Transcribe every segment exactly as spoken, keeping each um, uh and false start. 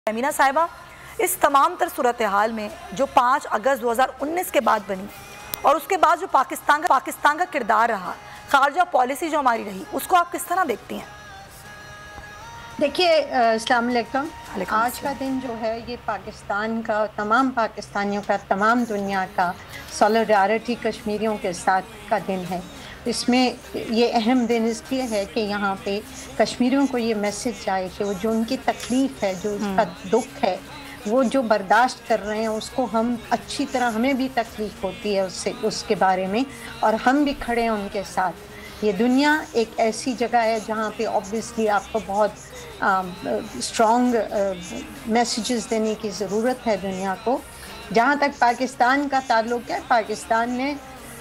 امینا صاحبہ، اس تمام تر صورتحال میں جو پانچ اگست دو ہزار انیس کے بعد بنی اور اس کے بعد جو پاکستان کا پاکستان کا کردار رہا، خارجہ پالیسی جو ہماری رہی، اس کو آپ کس طرح دیکھتی ہیں؟ دیکھیے، السلام علیکم۔ آج کا دن جو ہے یہ پاکستان کا، تمام پاکستانیوں کا، تمام دنیا کا سولیڈارٹی کشمیریوں کے ساتھ کا دن ہے۔ اس میں یہ اہم دن اس لیے ہے کہ یہاں پہ کشمیریوں کو یہ میسج جائے کہ وہ جو ان کی تکلیف ہے، جو اس کا دکھ ہے، وہ جو برداشت کر رہے ہیں، اس کو ہم اچھی طرح، ہمیں بھی تکلیف ہوتی ہے اس سے، اس کے بارے میں، اور ہم بھی کھڑے ہیں ان کے ساتھ۔ یہ دنیا ایک ایسی جگہ ہے جہاں پہ اوبویسلی آپ کو بہت اسٹرانگ میسیجز دینے کی ضرورت ہے دنیا کو۔ جہاں تک پاکستان کا تعلق ہے، پاکستان نے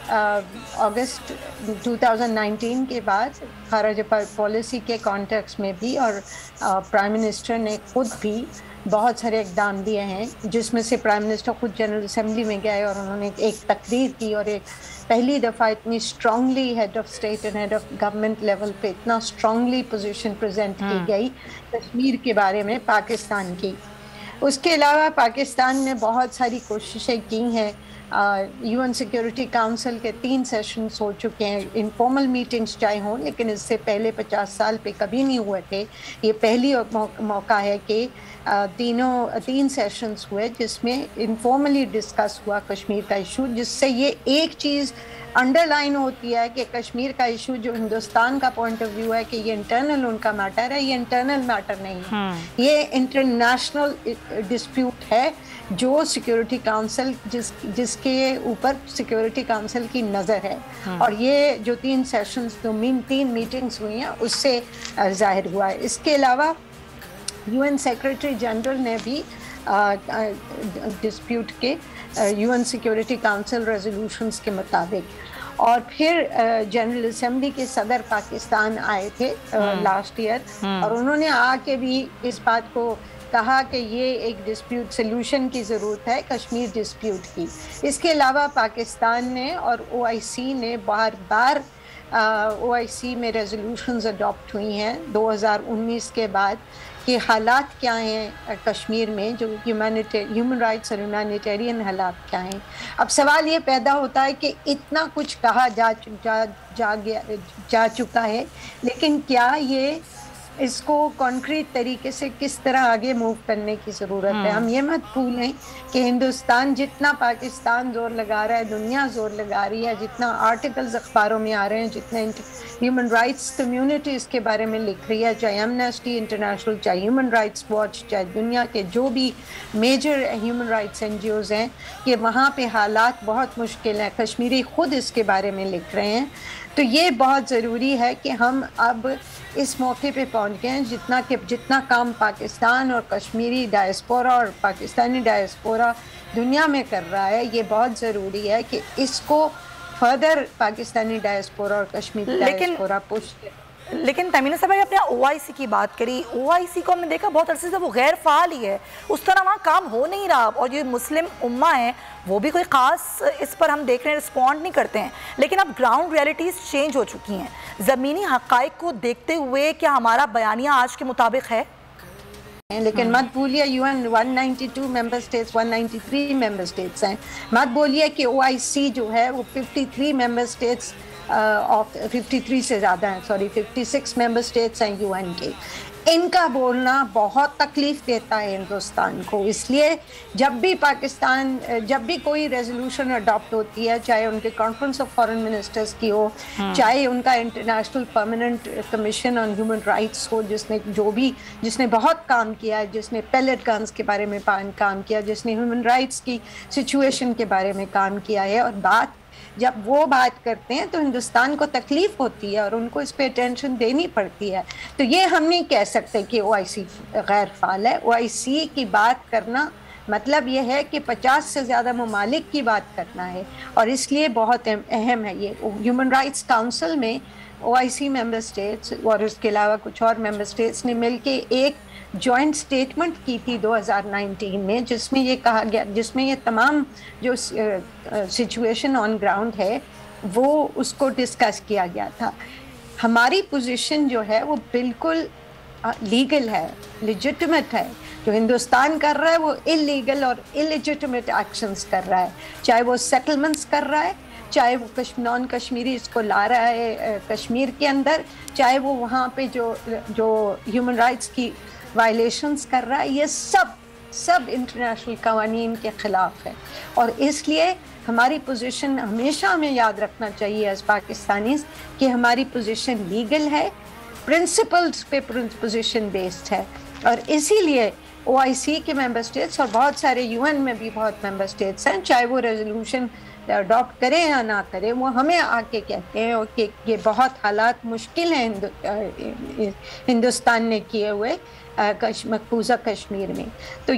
اگست دو ہزار انیس کے بعد خارجہ پالیسی کے کانٹیکس میں بھی، اور پرائم منسٹر نے خود بھی بہت سارے اقدام دیے ہیں، جس میں سے پرائم منسٹر خود جنرل اسمبلی میں گئے اور انہوں نے ایک تقریر کی، اور ایک پہلی دفعہ اتنی strongly head of state and head of government level پہ اتنا اسٹرانگلی پوزیشن پریزنٹ کی گئی کشمیر کے بارے میں پاکستان کی۔ اس کے علاوہ پاکستان نے بہت ساری کوششیں کی ہیں۔ یو این سیکیورٹی کاؤنسل کے تین سیشنز ہو چکے ہیں، انفارمل میٹنگز چاہے ہوں، لیکن اس سے پہلے پچاس سال پہ کبھی نہیں ہوئے تھے۔ یہ پہلی موقع ہے کہ تینوں تین سیشنز ہوئے جس میں انفارملی ڈسکس ہوا کشمیر کا ایشو، جس سے یہ ایک چیز انڈر لائن ہوتی ہے کہ کشمیر کا ایشو جو ہندوستان کا پوائنٹ آف ویو ہے کہ یہ انٹرنل ان کا میٹر ہے، یہ انٹرنل میٹر نہیں ہے، یہ انٹرنیشنل ڈسپیوٹ ہے جو سیکیورٹی کاؤنسل جس جس کے اوپر سیکیورٹی کاؤنسل کی نظر ہے۔ اور یہ جو تین سیشنز جو تین میٹنگز ہوئی ہیں اس سے ظاہر ہوا ہے۔ اس کے علاوہ یو این سیکریٹری جنرل نے بھی ڈسپیوٹ کے U N security council resolutions کے مطابق، اور پھر جنرل اسمبلی کے صدر پاکستان آئے تھے لاسٹ ایئر، اور انہوں نے آ کے بھی اس بات کو کہا کہ یہ ایک ڈسپیوٹ سلوشن کی ضرورت ہے، کشمیر ڈسپیوٹ کی۔ اس کے علاوہ پاکستان نے اور او آئی سی نے بار بار او آئی سی میں ریزولوشنز اڈاپٹ ہوئی ہیں دو ہزار انیس کے بعد کہ حالات کیا ہیں کشمیر میں، جو ہیومن رائٹس اور ہیومینیٹیرین حالات کیا ہیں۔ اب سوال یہ پیدا ہوتا ہے کہ اتنا کچھ کہا جا جا جا گیا جا چکا ہے، لیکن کیا یہ اس کو کانکریٹ طریقے سے کس طرح آگے موو کرنے کی ضرورت ہے؟ ہم یہ مت بھولیں کہ ہندوستان جتنا پاکستان زور لگا رہا ہے، دنیا زور لگا رہی ہے، جتنا آرٹیکلز اخباروں میں آ رہے ہیں، جتنے ہیومن رائٹس کمیونٹی اس کے بارے میں لکھ رہی ہے، چاہے ایمنسٹی انٹرنیشنل، چاہے ہیومن رائٹس واچ، چاہے دنیا کے جو بھی major human rights N G Os ہیں، کہ وہاں پہ حالات بہت مشکل ہیں، کشمیری خود اس کے بارے میں لکھ رہے ہیں۔ تو یہ بہت ضروری ہے کہ ہم اب اس موقع پہ پہنچ گئے ہیں، جتنا کہ جتنا کام پاکستان اور کشمیری ڈائسپورا اور پاکستانی ڈائسپورا دنیا میں کر رہا ہے، یہ بہت ضروری ہے کہ اس کو فردر پاکستانی ڈائسپورا اور کشمیری ڈائسپورا پش کرے۔ لیکن تمینا صاحب آپ نے او آئی سی کی بات کری، او آئی سی کو ہم نے دیکھا بہت عرصے سے وہ غیر فعال ہی ہے، اس طرح وہاں کام ہو نہیں رہا، اور جو مسلم امہ ہیں وہ بھی کوئی خاص اس پر ہم دیکھ رہے ہیں رسپونڈ نہیں کرتے ہیں۔ لیکن اب گراؤنڈ ریئلٹیز چینج ہو چکی ہیں، زمینی حقائق کو دیکھتے ہوئے کیا ہمارا بیانیہ آج کے مطابق ہے؟ لیکن مت بولیے U N one ninety two member states, one ninety three member states ہیں، مت بولیے کہ او آئی سی جو ہے وہ fifty three member states of fifty three سے زیادہ ہیں، sorry fifty six member states ہیں یو این کے۔ ان کا بولنا بہت تکلیف دیتا ہے ہندوستان کو، اس لیے جب بھی پاکستان جب بھی کوئی ریزولوشن اڈاپٹ ہوتی ہے، چاہے ان کے کانفرنس آف فارن منسٹرز کی ہو، چاہے ان کا international permanent commission on human rights ہو، جس نے جو بھی جس نے بہت کام کیا ہے، جس نے پیلٹ گنز کے بارے میں کام کیا، جس نے ہیومن رائٹس کی سچویشن کے بارے میں کام کیا ہے، اور بات جب وہ بات کرتے ہیں تو ہندوستان کو تکلیف ہوتی ہے اور ان کو اس پہ اٹینشن دینی پڑتی ہے۔ تو یہ ہم نہیں کہہ سکتے کہ او آئی سی غیر فعال ہے۔ او آئی سی کی بات کرنا مطلب یہ ہے کہ پچاس سے زیادہ ممالک کی بات کرنا ہے، اور اس لیے بہت اہم ہے یہ۔ ہیومن رائٹس کاؤنسل میں او آئی سی ممبر اسٹیٹس اور اس کے علاوہ کچھ اور ممبر اسٹیٹس نے مل کے ایک جوائنٹ سٹیٹمنٹ کی تھی دو ہزار نائنٹین میں، جس میں یہ کہا گیا، جس میں یہ تمام جو سچویشن آن گراؤنڈ ہے وہ اس کو ڈسکس کیا گیا تھا۔ ہماری پوزیشن جو ہے وہ بالکل لیگل ہے، لیجٹمیٹ ہے، جو ہندوستان کر رہا ہے وہ الیگل اور الیجٹمیٹ ایکشنز کر رہا ہے، چاہے وہ سیٹلمنٹس کر رہا ہے، چاہے وہ نان کشمیری اس کو لا رہا ہے کشمیر کے اندر، چاہے وہ وہاں پہ جو جو ہیومن رائٹس کی وائلیشنز کر رہا ہے، یہ سب سب انٹرنیشنل قوانین کے خلاف ہے. اور اس لیے ہماری پوزیشن ہمیشہ ہمیں یاد رکھنا چاہیے ایز پاکستانیز کہ ہماری پوزیشن لیگل ہے، پرنسپلز پہ پوزیشن بیسڈ ہے. اور اسی لیے او آئی سی کے ممبر اسٹیٹس اور بہت سارے یو این میں بھی بہت ممبر اسٹیٹس ہیں، چاہے وہ ریزولوشن اڈاپٹ کریں یا نہ کریں، وہ ہمیں آ کے کہتے ہیں کہ یہ بہت حالات مشکل ہیں ہندوستان نے کیے ہوئے مقبوضہ کشمیر میں. تو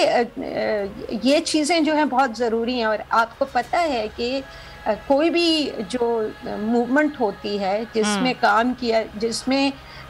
یہ یہ چیزیں جو ہیں بہت ضروری ہیں. اور آپ کو پتہ ہے کہ کوئی بھی جو موومنٹ ہوتی ہے جس میں کام کیا، جس میں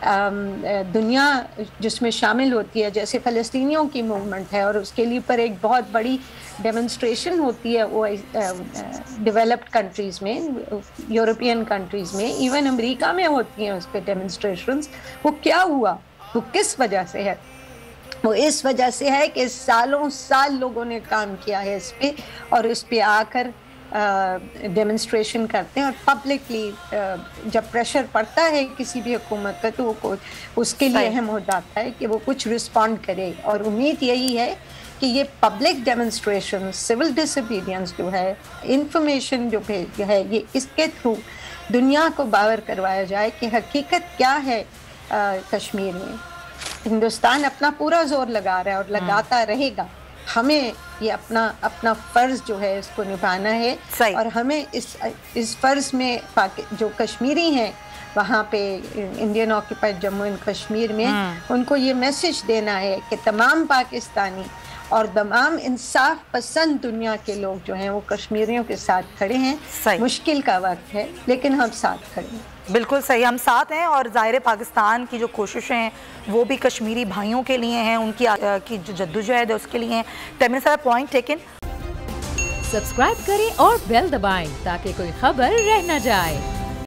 دنیا جس میں شامل ہوتی ہے، جیسے فلسطینیوں کی موومنٹ ہے اور اس کے لیے پر ایک بہت بڑی ڈیمونسٹریشن ہوتی ہے وہ ڈیولپڈ کنٹریز میں، یورپین کنٹریز میں، ایون امریکہ میں ہوتی ہیں اس پہ ڈیمونسٹریشنز. وہ کیا ہوا؟ وہ کس وجہ سے ہے؟ وہ اس وجہ سے ہے کہ سالوں سال لوگوں نے کام کیا ہے اس پہ، اور اس پہ آ کر ڈیمونسٹریشن کرتے ہیں. اور پبلکلی جب پریشر پڑتا ہے کسی بھی حکومت پہ تو وہ اس کے لیے اہم ہو جاتا ہے کہ وہ کچھ رسپونڈ کرے. اور امید یہی ہے کہ یہ public demonstration, civil disobedience جو ہے، انفارمیشن جو ہے، یہ اس کے تھرو دنیا کو باور کروایا جائے کہ حقیقت کیا ہے کشمیر میں. ہندوستان اپنا پورا زور لگا رہا ہے اور لگاتا رہے گا. ہمیں یہ اپنا اپنا فرض جو ہے اس کو نبھانا ہے. اور ہمیں اس اس فرض میں جو کشمیری ہیں وہاں پہ Indian occupied Jammu and Kashmir میں، ان کو یہ میسج دینا ہے کہ تمام پاکستانی اور تمام انصاف پسند دنیا کے لوگ جو ہیں وہ کشمیریوں کے ساتھ کھڑے ہیں. مشکل کا وقت ہے لیکن ہم ساتھ کھڑے ہیں. بالکل صحیح، ہم ساتھ ہیں. اور ظاہر پاکستان کی جو کوششیں ہیں وہ بھی کشمیری بھائیوں کے لیے ہیں، ان کی کی جو جدوجہد ہے اس کے لیے ہیں. تیمن صاحب پوائنٹ ٹیکن. سبسکرائب کریں اور بیل دبائیں تاکہ کوئی خبر رہ نہ جائے.